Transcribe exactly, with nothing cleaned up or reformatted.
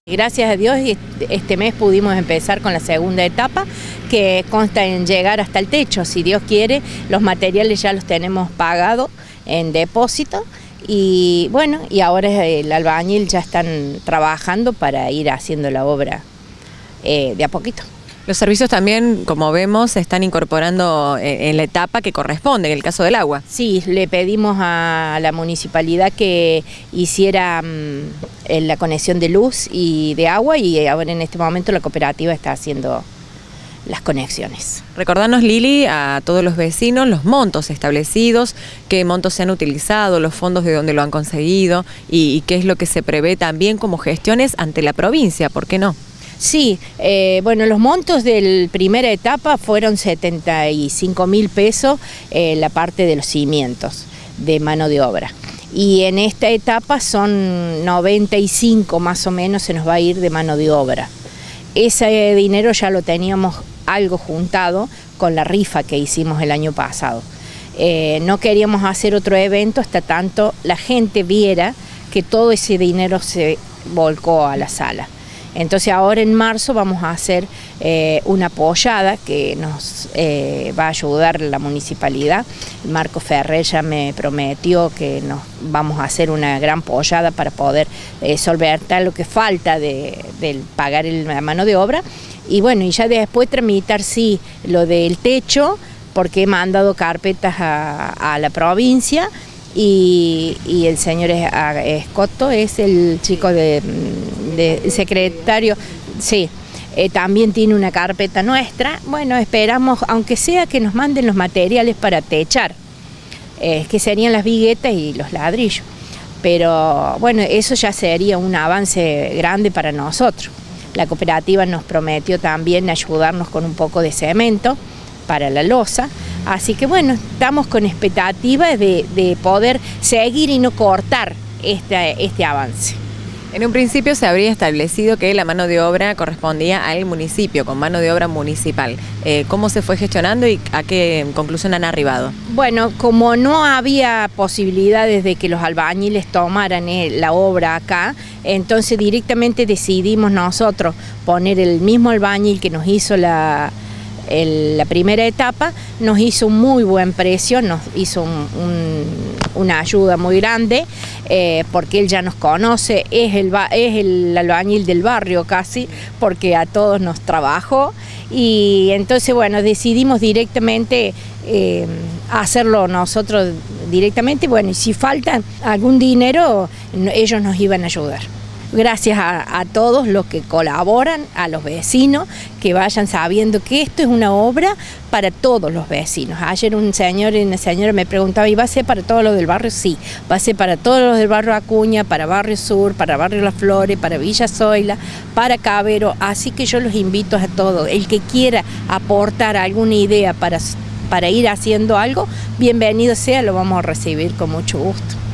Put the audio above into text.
Gracias a Dios este mes pudimos empezar con la segunda etapa, que consta en llegar hasta el techo. Si Dios quiere, los materiales ya los tenemos pagados en depósito y bueno, y ahora el albañil ya están trabajando para ir haciendo la obra eh, de a poquito. Los servicios también, como vemos, se están incorporando en la etapa que corresponde, en el caso del agua. Sí, le pedimos a la municipalidad que hiciera um, la conexión de luz y de agua y ahora en este momento la cooperativa está haciendo las conexiones. Recordanos, Lili, a todos los vecinos los montos establecidos, qué montos se han utilizado, los fondos de dónde lo han conseguido y, y qué es lo que se prevé también como gestiones ante la provincia, ¿por qué no? Sí, eh, bueno, los montos de la primera etapa fueron setenta y cinco mil pesos eh, la parte de los cimientos de mano de obra. Y en esta etapa son noventa y cinco más o menos se nos va a ir de mano de obra. Ese dinero ya lo teníamos algo juntado con la rifa que hicimos el año pasado. Eh, no queríamos hacer otro evento hasta tanto la gente viera que todo ese dinero se volcó a la sala. Entonces ahora en marzo vamos a hacer eh, una pollada que nos eh, va a ayudar la municipalidad. Marco Ferrer ya me prometió que nos vamos a hacer una gran pollada para poder eh, solventar lo que falta de, de pagar el, la mano de obra. Y bueno, y ya después tramitar sí lo del techo, porque he mandado carpetas a, a la provincia. Y, y el señor Escoto es el chico de, de secretario, sí, eh, también tiene una carpeta nuestra. Bueno, esperamos, aunque sea que nos manden los materiales para techar, eh, que serían las viguetas y los ladrillos, pero bueno, eso ya sería un avance grande para nosotros. La cooperativa nos prometió también ayudarnos con un poco de cemento para la losa, así que bueno, estamos con expectativa de, de poder seguir y no cortar este, este avance. En un principio se habría establecido que la mano de obra correspondía al municipio, con mano de obra municipal. Eh, ¿Cómo se fue gestionando y a qué conclusión han arribado? Bueno, como no había posibilidades de que los albañiles tomaran la obra acá, entonces directamente decidimos nosotros poner el mismo albañil que nos hizo la... El, la primera etapa, nos hizo un muy buen precio, nos hizo un, un, una ayuda muy grande, eh, porque él ya nos conoce, es el, es el albañil del barrio casi, porque a todos nos trabajó, y entonces bueno, decidimos directamente eh, hacerlo nosotros directamente, bueno, y si falta algún dinero, ellos nos iban a ayudar. Gracias a, a todos los que colaboran, a los vecinos, que vayan sabiendo que esto es una obra para todos los vecinos. Ayer un señor y una señora me preguntaba, ¿y va a ser para todos los del barrio? Sí, va a ser para todos los del barrio Acuña, para Barrio Sur, para Barrio Las Flores, para Villa Zoila, para Cabero, así que yo los invito a todos. El que quiera aportar alguna idea para, para ir haciendo algo, bienvenido sea, lo vamos a recibir con mucho gusto.